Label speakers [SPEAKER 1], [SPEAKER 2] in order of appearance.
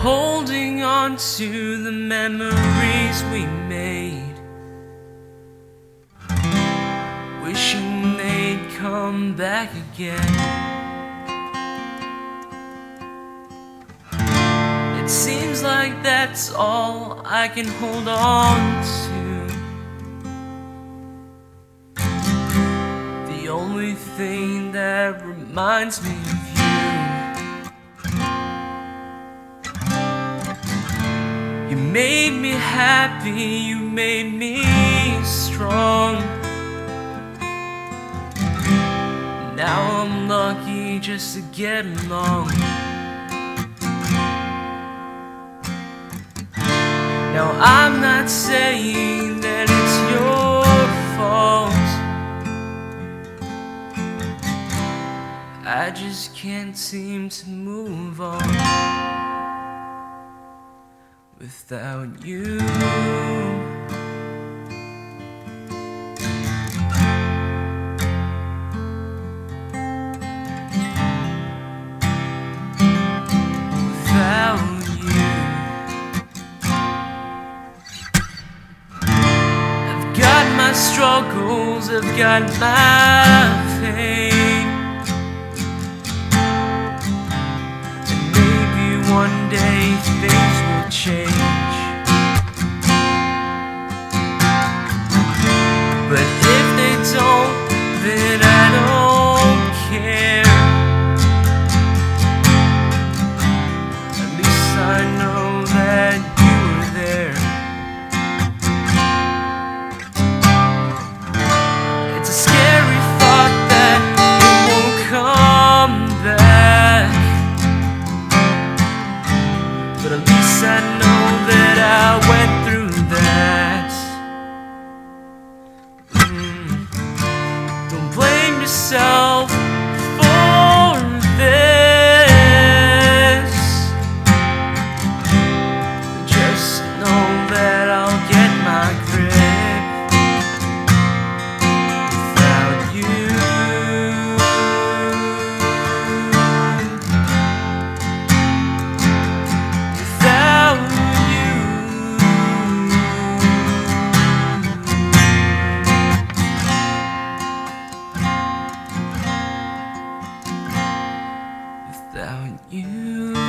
[SPEAKER 1] holding on to the memories we made, wishing they'd come back again. It seems like that's all I can hold on to. The only thing that reminds me of you. You made me happy, you made me strong. Now I'm lucky just to get along. Now I'm not saying that it's your fault, I just can't seem to move on without you. Without you, I've got my struggles, I've got my pain. One day things will change, but if they don't, then I don't care. At least I know that you were there. It's a scary thought that it won't come back, but at least I know that I went through that. Don't blame yourself for this. Just know that I'll get my grip without you. Without you.